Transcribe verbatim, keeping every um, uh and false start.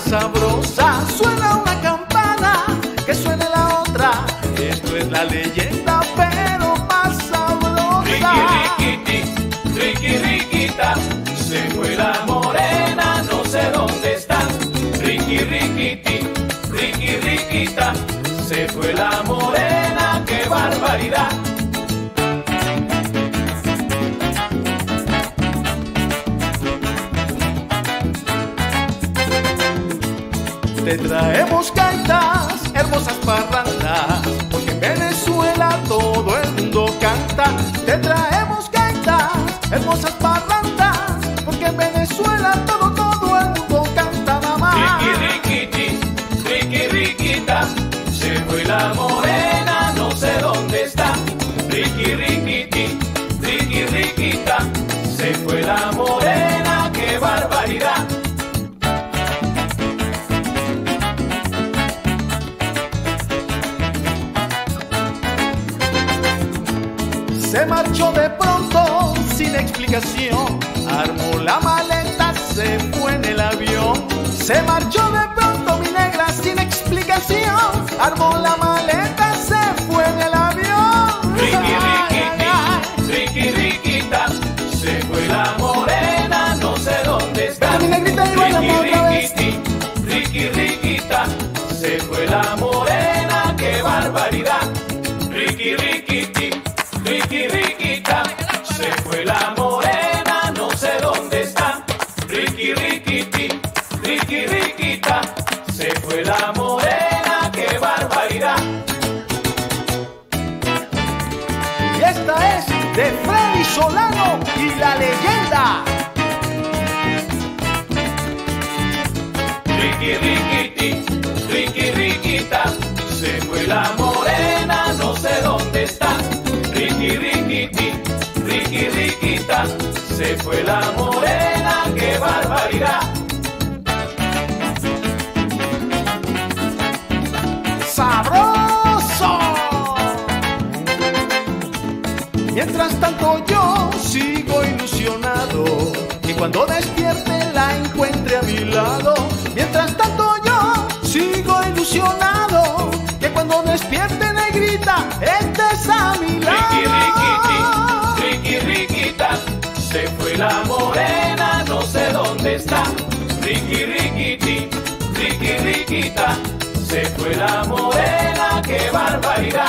sabrosa. Suena una campana, que suene la otra. Esto es la leyenda, pero más sabrosa. Riqui, riquiti, riqui, riquita, se fue la morena, no sé dónde está. Riqui, riquiti, riqui, riquita, se fue la morena, qué barbaridad. Te traemos gaitas, hermosas parrandas, porque en Venezuela todo el mundo canta. Te traemos gaitas, hermosas parrandas, porque en Venezuela todo, todo el mundo canta, mamá. Riqui, riquiti, riqui, riquita, se fue la morena, no sé dónde está. Riqui, riquiti, riqui, riquita, se fue la morena, qué barbaridad. Se marchó de pronto, sin explicación, armó la maleta, se fue en el avión. Se marchó de pronto, mi negra, sin explicación, armó la maleta, se fue en el avión. Riqui, riquiti, riqui, riquita, se fue la morena, no sé dónde está. Mi negrita, y bailamos Riqui, otra vez. riquiti, riqui, riquita, se fue la morena, qué barbaridad. Riqui, riquiti, riqui, riquita, se fue la morena, no sé dónde está. Riqui, riquiti, riqui, riquita, se fue la morena, qué barbaridad. Y esta es de Freddy Solano y la leyenda. Riqui, riquiti, riqui, riquita, se fue la morena, no sé dónde está. Riqui, riquiti, riqui, riquita, se fue la morena, qué barbaridad. ¡Sabroso! Mientras tanto yo sigo ilusionado, que cuando despierte la encuentre a mi lado. Mientras tanto yo sigo ilusionado, que cuando despierte negrita estés a mi Riqui, lado. riquiti, riqui, riquita, se fue la morena, no sé dónde está. Riqui, riquiti, riqui, riquita, se fue la morena, qué barbaridad.